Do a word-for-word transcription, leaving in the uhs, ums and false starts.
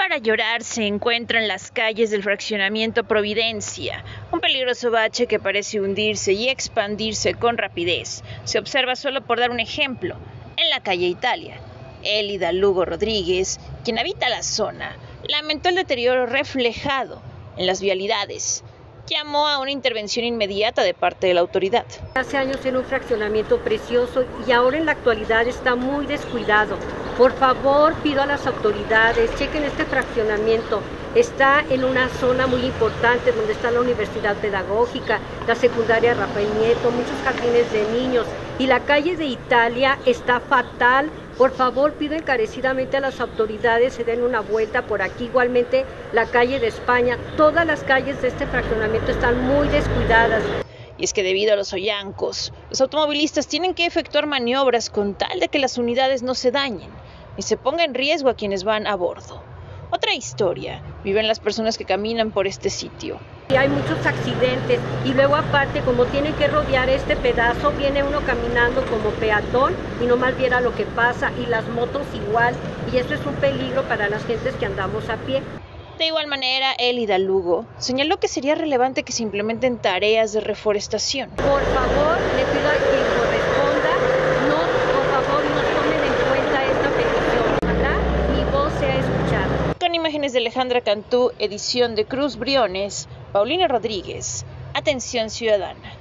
para llorar se encuentra en las calles del fraccionamiento Providencia, un peligroso bache que parece hundirse y expandirse con rapidez. Se observa, solo por dar un ejemplo, en la calle Italia. Elida Lugo Rodríguez, quien habita la zona, lamentó el deterioro reflejado en las vialidades. Llamó a una intervención inmediata de parte de la autoridad. Hace años era un fraccionamiento precioso y ahora en la actualidad está muy descuidado. Por favor, pido a las autoridades, chequen este fraccionamiento. Está en una zona muy importante donde está la Universidad Pedagógica, la secundaria Rafael Nieto, muchos jardines de niños, y la calle de Italia está fatal. Por favor, pido encarecidamente a las autoridades se den una vuelta por aquí. Igualmente la calle de España, todas las calles de este fraccionamiento están muy descuidadas. Y es que debido a los hoyancos, los automovilistas tienen que efectuar maniobras con tal de que las unidades no se dañen y se ponga en riesgo a quienes van a bordo. Otra historia viven las personas que caminan por este sitio. Y hay muchos accidentes y luego aparte, como tienen que rodear este pedazo, viene uno caminando como peatón y no más viera lo que pasa, y las motos igual, y eso es un peligro para las gentes que andamos a pie. De igual manera, Elida Lugo señaló que sería relevante que se implementen tareas de reforestación. Por favor, le pido a quien corresponda, no, por favor, no tomen en cuenta esta petición. Ojalá mi voz sea escuchada. Con imágenes de Alejandra Cantú, edición de Cruz Briones, Paulina Rodríguez, Atención Ciudadana.